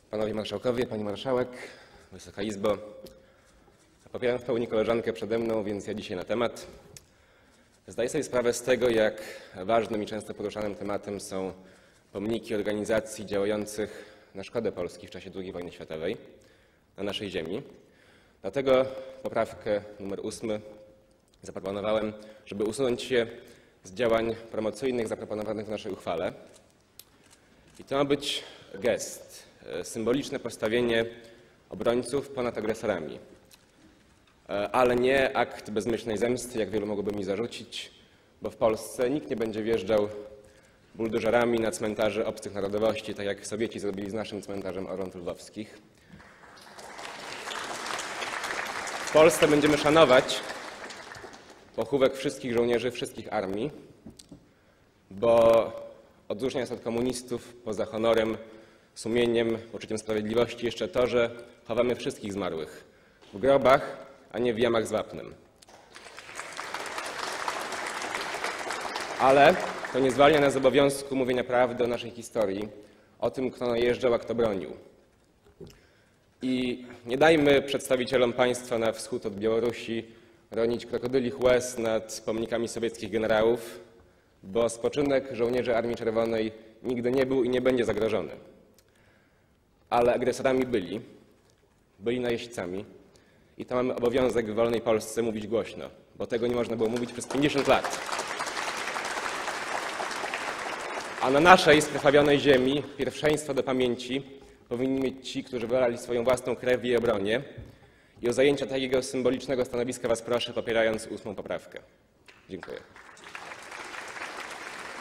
Panowie Marszałkowie, Pani Marszałek, Wysoka Izbo. Popieram w pełni koleżankę przede mną, więc ja dzisiaj na temat. Zdaję sobie sprawę z tego, jak ważnym i często poruszanym tematem są pomniki organizacji działających na szkodę Polski w czasie II wojny światowej na naszej ziemi. Dlatego poprawkę nr 8 zaproponowałem, żeby usunąć je z działań promocyjnych zaproponowanych w naszej uchwale. I to ma być gest, symboliczne postawienie obrońców ponad agresorami, ale nie akt bezmyślnej zemsty, jak wielu mogłoby mi zarzucić, bo w Polsce nikt nie będzie wjeżdżał buldożerami na cmentarze obcych narodowości, tak jak Sowieci zrobili z naszym cmentarzem Orląt Lwowskich. W Polsce będziemy szanować pochówek wszystkich żołnierzy wszystkich armii, bo odróżnia nas od komunistów poza honorem, sumieniem, poczuciem sprawiedliwości jeszcze to, że chowamy wszystkich zmarłych w grobach, a nie w jamach z wapnem. Ale to nie zwalnia nas z obowiązku mówienia prawdy o naszej historii, o tym, kto najeżdżał, a kto bronił. I nie dajmy przedstawicielom państwa na wschód od Białorusi ronić krokodylich łez nad pomnikami sowieckich generałów, bo spoczynek żołnierzy Armii Czerwonej nigdy nie był i nie będzie zagrożony. Ale agresorami byli najeźdźcami i to mamy obowiązek w wolnej Polsce mówić głośno, bo tego nie można było mówić przez 50 lat. A na naszej skrwawionej ziemi pierwszeństwo do pamięci powinni mieć ci, którzy wylali swoją własną krew w jej obronie. I o zajęcie takiego symbolicznego stanowiska Was proszę, popierając 8. poprawkę. Dziękuję.